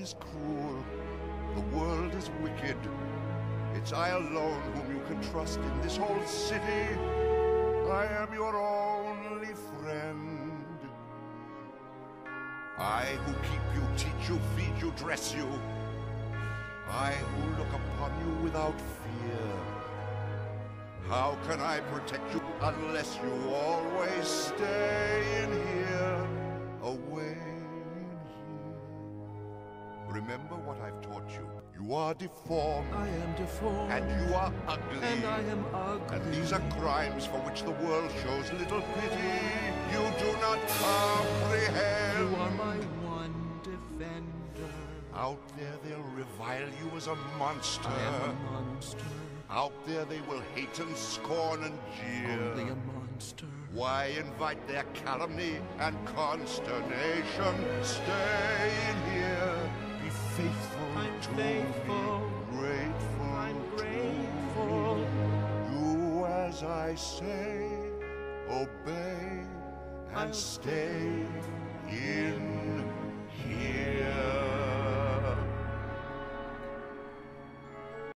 is cruel, the world is wicked. It's I alone whom you can trust in this whole city. I am your only friend. I who keep you, teach you, feed you, dress you. I who look upon you without fear. How can I protect you unless you always stay in here, away in here? Remember what I've taught you. You are deformed. I am deformed. And you are ugly. And I am ugly. And these are crimes for which the world shows little pity. You do not comprehend. You are my one defender. Out there they'll revile you as a monster. I am a monster. Out there they will hate and scorn and jeer. Only a monster. Why invite their calumny and consternation? Stay in here. Be faithful to faithful. me. Grateful. I'm grateful. Do as I say. Obey and stay